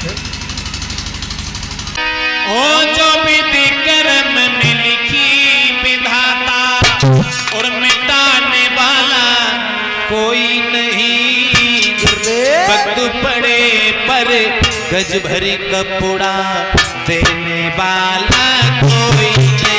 ओ जो विधि कर्म में लिखी विधाता और मिटाने वाला कोई नहीं। वक्त पड़े पर गज भरी कपड़ा देने वाला कोई नहीं।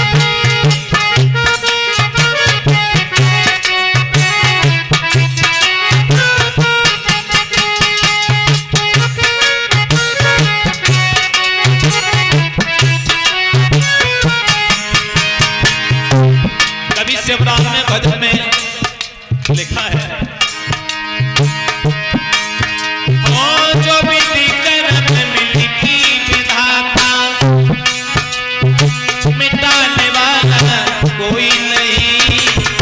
कवि शिवराज में भजन में लिखा है, जो विधि कर्म में लिखी विधाता मिटाने वाला कोई नहीं।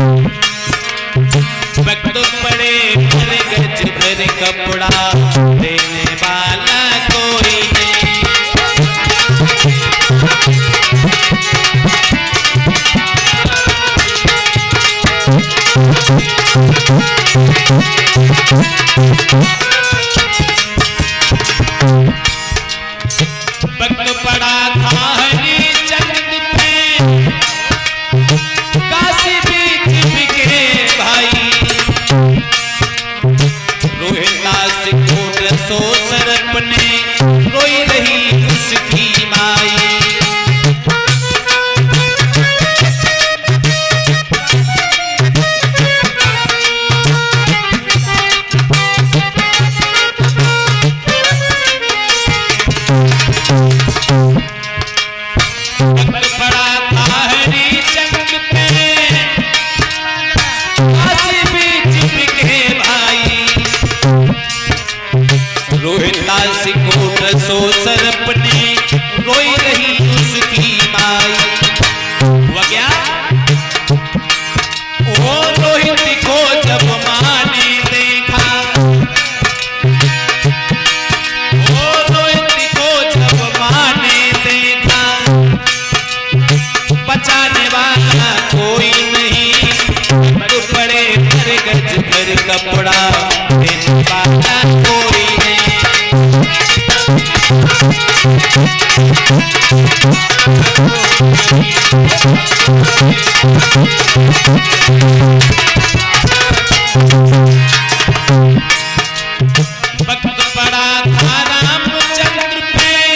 वक्त पड़े पर गज भर कपड़ा देने वाला कोई नहीं। वक्त पड़ा था हरिचंद पे काशी बीच बिके भाई। रोहिदास कोट सो सरपने रोई रही उसकी माई। रोहिदास कोट सो सरपने रोई रही उसकी माई। हुआ क्या? ओ रोहित को जब माँ ने देखा, ओ रोहित को जब माँ ने देखा, बचाने वाला कोई नहीं। बड़ पड़े भर गज भर कपड़ा देने वाला कोई नहीं। वक्त पड़ा था रामचंद्र पे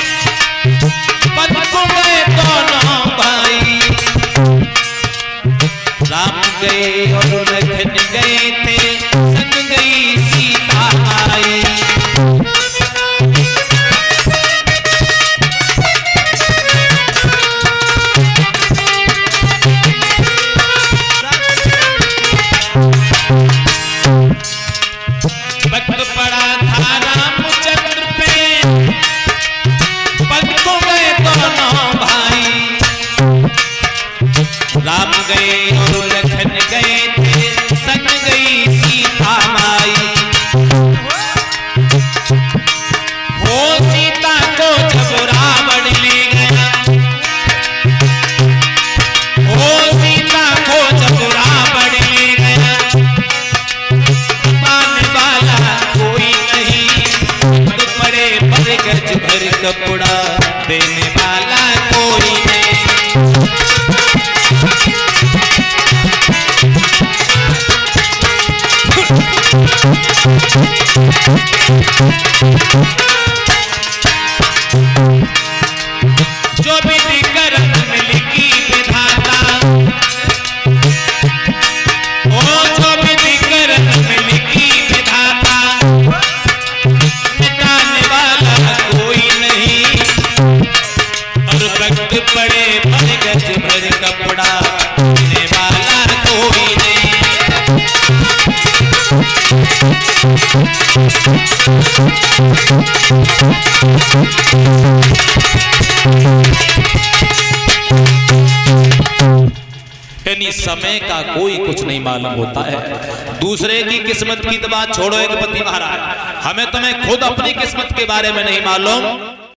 पद को गए दोनों भाई। राम गए और लखन गए थे, संग गई सीता आई। वक्त पड़ा था रामचंद्र पे पद को गए दोनों भाई। राम गए और लखन गए थे, संग गई सीता माई। हो सीता को जब रावण ले गया, हो सीता को जब रावण ले गया, पाने वाला कोई नहीं। तो पड़े पर गज भर कपड़ा देने वाला कोई नहीं। जो विधि कर्म में लिखी विधाता, ओ जो विधि कर्म में लिखी विधाता मिटाने वाला कोई नहीं। और वक्त पड़े भर गज भर कपड़ा देने वाला कोई नहीं। यानी समय का कोई कुछ नहीं मालूम होता है। दूसरे की किस्मत की तो बात छोड़ो एक पति महाराज, हमें तुम्हें खुद अपनी किस्मत के बारे में नहीं मालूम।